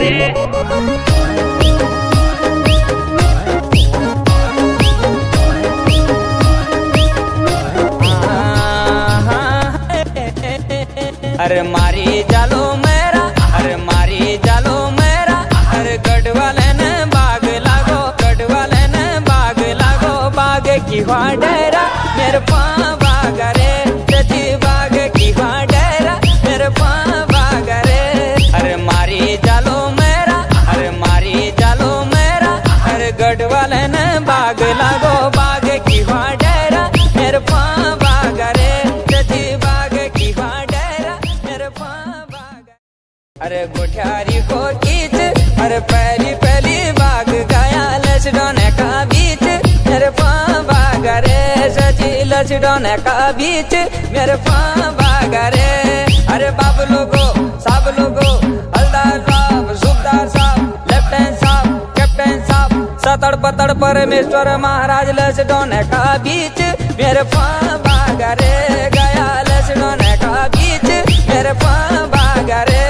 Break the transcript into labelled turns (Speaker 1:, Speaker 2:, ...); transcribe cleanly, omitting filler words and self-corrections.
Speaker 1: रे। अरे मारी जालो मेरा, अरे मारी जालो मेरा, अरे गढ़वाले ने बाग लागो, गढ़वाले ने बाग लागो, बाग की डेरा मेरे पाँ बाग रे, सची बाग की डेरा मेरे पाँ बाग रे। अरे मारी जालो मेरा, अरे मारी जालो मेरा, अरे गढ़वाले ने बाग लागो, बाग की डेरा मेरे पाँ बाग रे, सची बाग की डेरा मेरे पाँ बाग। अरे गोठियारी को खींच, अरे पहली पहली बाग गया लचडोने का बीच मेरे पाँ बाग रे, सची लचडोने का बीच मेरे पाँ बाग रे। अरे बाबू लोगो सब लोगो, हलदार साहब, सूबेदार साहब, लेफ्टिनेंट साहब, कैप्टन साहब, सतड़ पतड़ परमेश्वर महाराज लचडोने का बीच मेरे पाँ बाग रे, गया लचडोने का बीच मेरे पाँ बाग रे।